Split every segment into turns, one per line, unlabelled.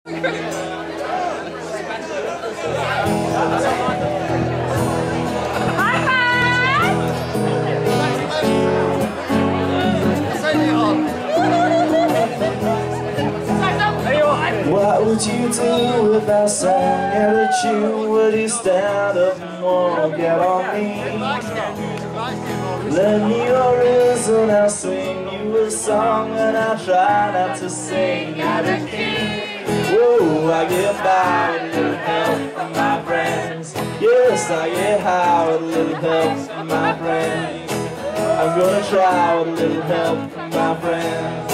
What would you do with that song and a tune? Would you stand up and won't get on me? Lend me your ears and I'll swing you a song, and I'll try not to sing out of key. Whoa, I get by with a little help from my friends. Yes, I get high with a little help from my friends. I'm gonna try with a little help from my friends.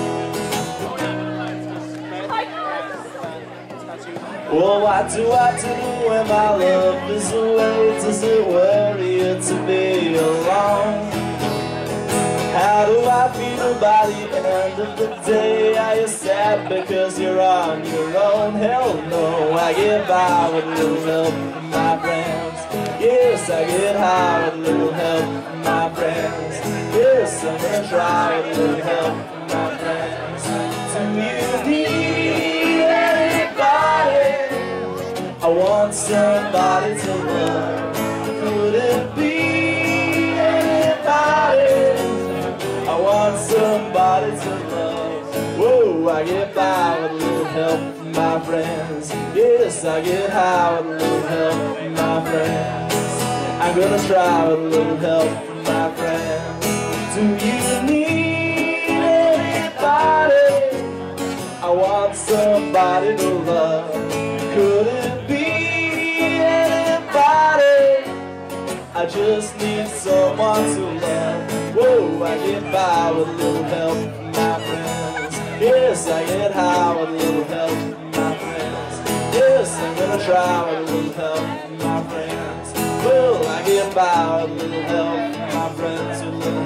Well, what do I do when my love is away? Does it worry you to be alone? How do I feel by the end of the day? Are you sad because you're on your own? Hell no, I get by with a little help from my friends. Yes, I get high with a little help from my friends. Yes, I'm gonna try with a little help from my friends. Do you need anybody? I want somebody to love. Could it be anybody? I want somebody to love. Whoa, I get by with a little help from my friends. Yes, I get high with a little help from my friends. I'm gonna try with a little help from my friends. Do you need anybody? I want somebody to love. Could it be anybody? I just need someone to love. Whoa, I get by with a little help from my friends. Yes, I get high with a little help from my friends. Yes, I'm gonna try with a little help from my friends. Well, I get by with a little help from my friends.